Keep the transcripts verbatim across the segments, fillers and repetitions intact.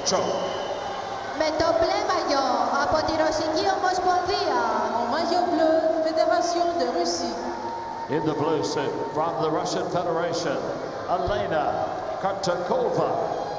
Icho. Με το μπλε μαγιό από τη Ρωσική Ομοσπονδία. En maillot bleu, Fédération de Russie. In the blue suit from the Russian Federation, Elena Kartakova.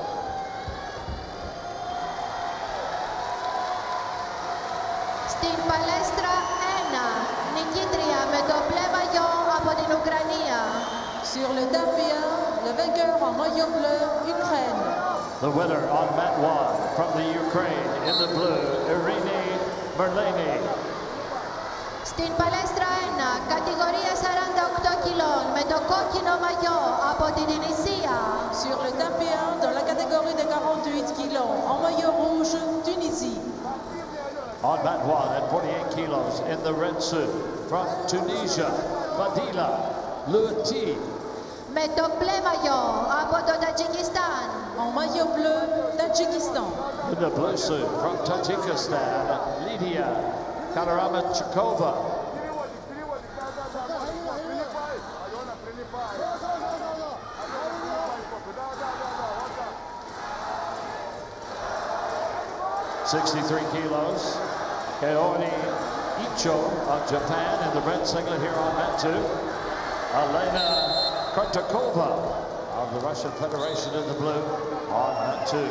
Στην παλέστρα ένα, νικήτρια με το μπλε μαγιό από την Ουκρανία. Sur le tapis un, le vainqueur en maillot bleu, Ukraine. The winner on mat one from the Ukraine in the blue, Irini Merlini. Στην παλέστρα ένα, κατηγορία σαράντα οκτώ κιλών με το κόκκινο μαγιό από την Τινησία. Sur le tapis un, dans la catégorie de quarante-huit kilos, en maillot rouge, Tunisie. On mat one at forty-eight kilos in the red suit from Tunisia, Fadila Luati. Με το μπλε μαγιό από το Τατζικιστάν. En maillot bleu, Tadjikistan. In the blue suit from Tajikistan, Lydia Karamachkova. sixty-three kilos, Kaori Icho of Japan in the red singlet here on mat two. Elena Kartakova of the Russian Federation in the blue on mat two.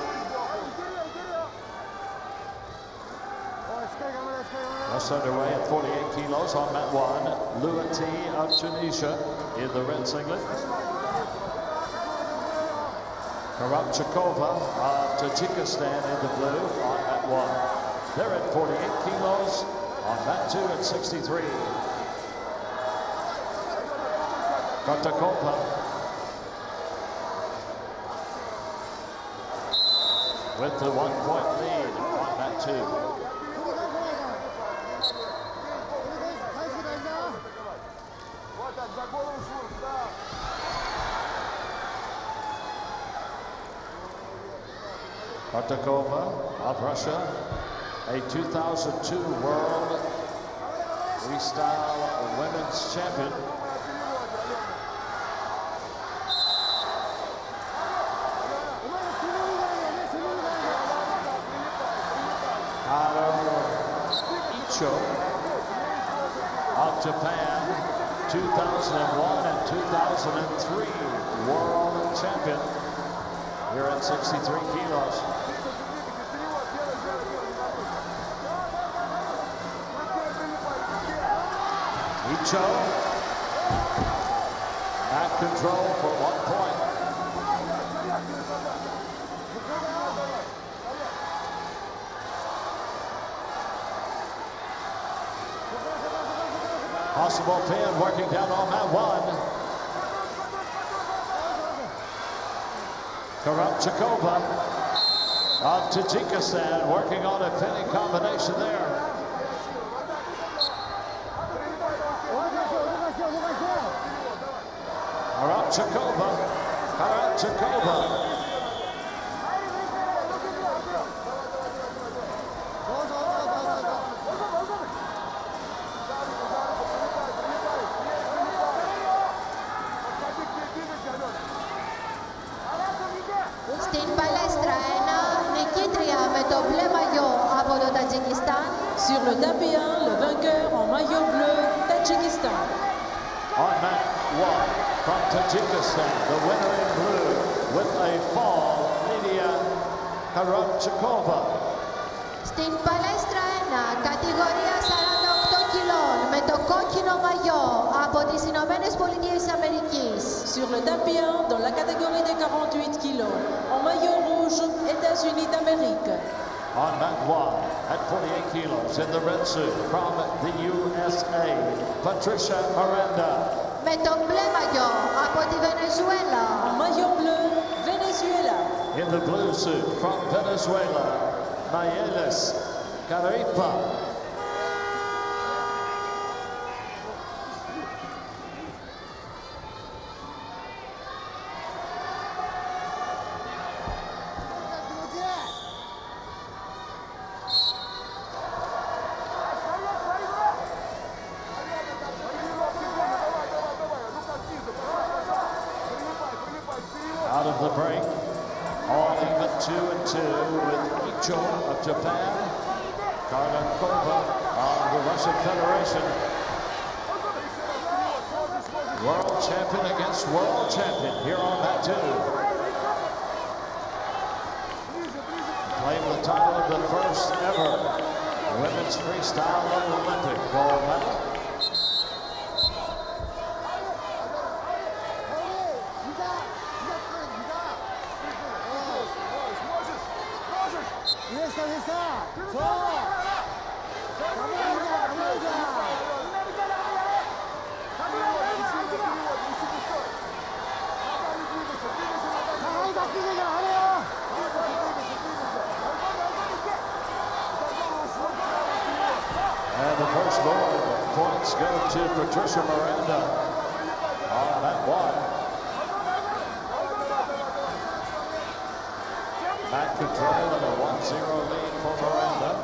Just underway at forty-eight kilos on mat one. Luati of Tunisia in the red singlet. Karabchakova of Tajikistan in the blue on mat one. They're at forty-eight kilos on mat two at sixty-three. Kartakova with the one-point lead on mat two. Kartakova of Russia, a two thousand two World Freestyle Women's Champion. Kaori Icho of Japan, two thousand one and two thousand three World Champion. Here at sixty-three kilos. Icho at control for one point. Possible pin working down on mat one. Karabchakova of Tajikistan working on a pinning combination there. Karabchakova, Karabchakova. Στην παλέστρα ένα, νικήτρια με το μπλε μαγιό από το Τατζικιστάν. Sur le tapis un, le vainqueur en maillot bleu, Tadjikistan. On mat one from Tajikistan, the winner in blue with a fall, Lydia Karabchakova. Στην παλέστρα ένα, κατηγορία σαράντα οκτώ κιλών με το κόκκινο μαγιό από τις Ηνωμένες Πολιτείες Αμερικής. Sur le tapis un, dans la catégorie des quarante-huit kilos, en maillot rouge, États-Unis d'Amérique. On mat one at forty-eight kilos in the red suit from the U S A, Patricia Aranda. Με το μπλε μαγιό από τη Βενεζουέλα. En maillot bleu, Venezuela. In the blue suit from Venezuela, Mayelis Caripa. Out of the break, all even at two and two with Icho of Japan, Kaori of the Russian Federation. World champion against world champion here on mat two. Claim the title of the first ever women's freestyle Olympic gold medal. And the first board points go to Patricia Miranda on mat one. Back control and a one zero lead for Miranda.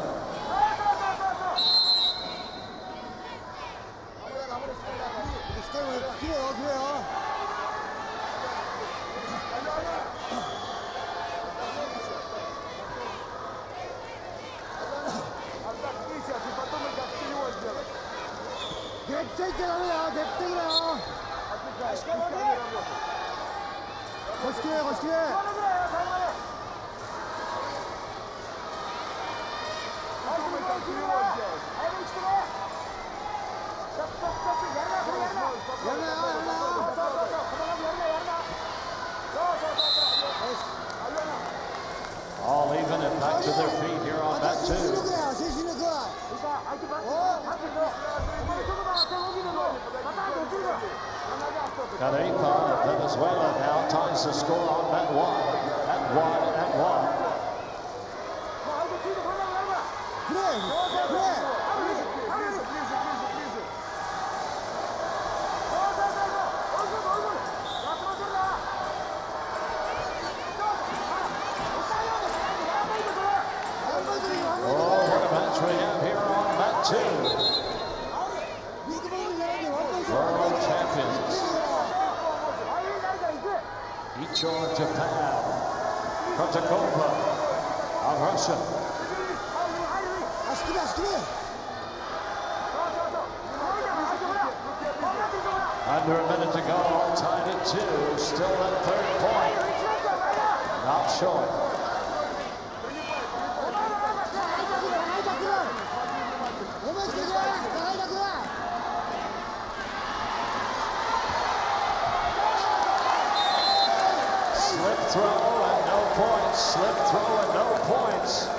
All even and back to their feet here on mat two. Kaori Icho of Venezuela now ties the score on mat one. At one, at one. Oh, what a match we have here on mat two. World champions. Icho of Japan. Kotakova of Russia. Under a minute to go, tied at two. Still at third point. Not short. Slip throw and no points. Slip throw and no points.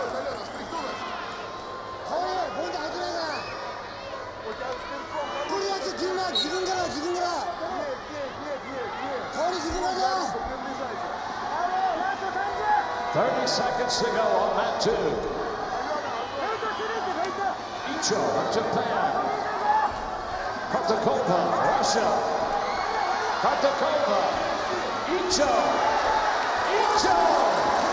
thirty seconds to go on mat two. Icho of Japan. Kotakova, Russia. Kotakova. Icho. Icho.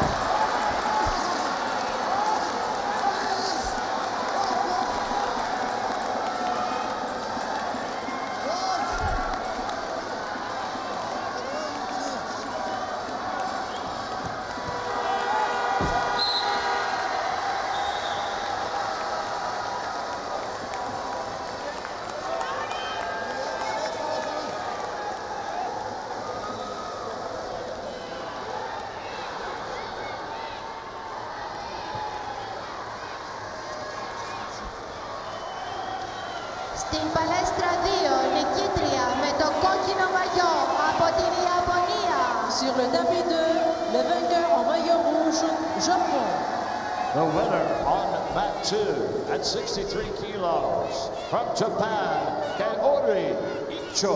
Στην παλέστρα δύο, νικήτρια με το κόκκινο μαγιό από την Ιαπωνία. Sur le tapis deux, le vainqueur en maillot rouge, Japon. The winner on mat two at sixty-three kilos from Japan, Kaori Icho.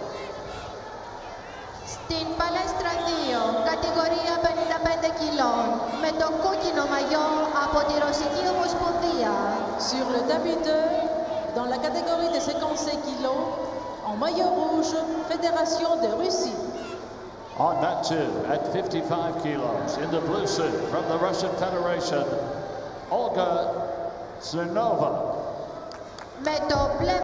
Στην παλέστρα δύο, κατηγορία πενήντα πέντε κιλών, με το κόκκινο μαγιό από τη Ρωσική Ομοσπονδία. Sur le tapis deux, dans la catégorie de cinquante-cinq kilos, en maillot rouge, Fédération de Russie. On mat two at fifty-five kilos in the blue suit from the Russian Federation, Olga Zernova. Με το μπλε